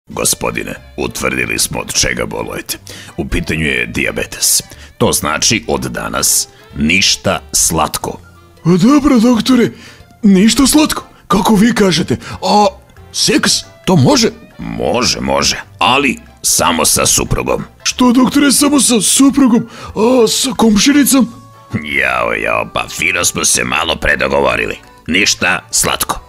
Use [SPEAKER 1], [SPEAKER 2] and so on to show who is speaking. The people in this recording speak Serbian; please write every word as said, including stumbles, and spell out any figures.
[SPEAKER 1] Gospodine, utvrdili smo od čega bolujete. U pitanju je dijabetes. To znači od danas ništa slatko.
[SPEAKER 2] Dobro, doktore, ništa slatko, kako vi kažete. A seks, to može?
[SPEAKER 1] Može, može, ali samo sa suprugom.
[SPEAKER 2] Što, doktore, samo sa suprugom? A sa komšinicom?
[SPEAKER 1] Jao, jao, pa fino smo se malo predogovorili. Ništa slatko.